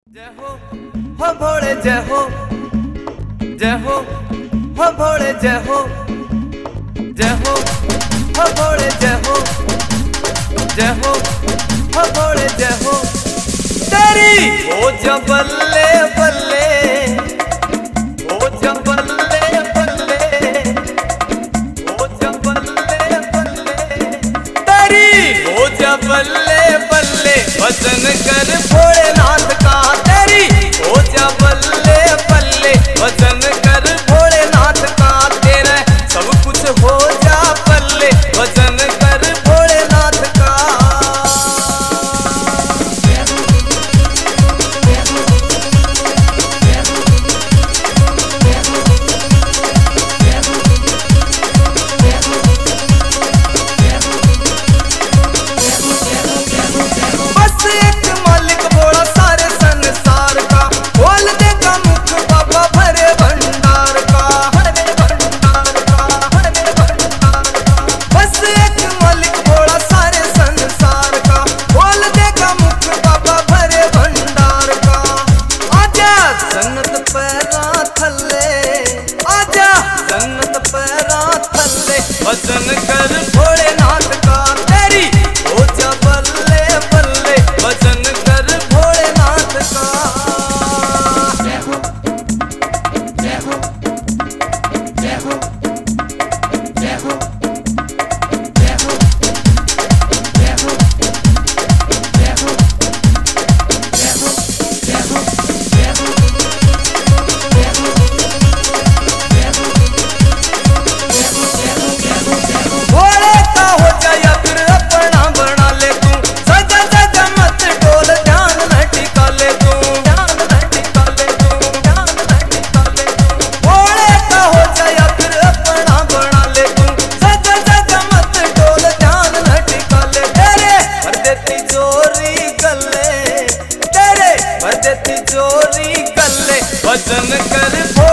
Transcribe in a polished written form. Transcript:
जय हो भोले जय हो भोले जय हो भोले जय हो भोले जय हो। तेरी हो जा बल्ले बल्ले, हो जा बल्ले बल्ले, हो जा बल्ले बल्ले, तेरी हो जा बल्ले बल्ले, भजन कर भोलेनाथ का। तेरी हो जा बल्ले बल्ले, भजन कर भोलेनाथ का। तेरा सब कुछ हो जा बल्ले, भजन कर भोलेनाथ का। बस एक मालिक भोला सारे संसार का, खोल देगा मुख बाबा भरे भंडार का, भरे भंडार का, भरे भंडार का। बस एक मालिक भोला सारे संसार का, खोल देगा मुख बाबा भरे भंडार का। आजा जन्नत पैरा थल्ले, आजा जन्नत पैरा थल्ले, भजन कर भोलेनाथ का। तेरी हो जा बल्ले बल्ले, भजन कर भोलेनाथ का। जय हो जय हो जय हो जय हो जय हो जय हो जय हो जय हो जय हो जय हो जय हो भोले का हो जाया फिर अपना बना ले तू। सजा सजा मत डोल, ध्यान न टिका ले तू, ध्यान न टिका ले तू, ध्यान न टिका ले तू। भोले का हो जाया फिर अपना बना ले तू। सजा सजा मत डोल, ध्यान न टिका ले। तेरे भर देती चोरी गले, तेरे भर देती चोरी गले, भजन कर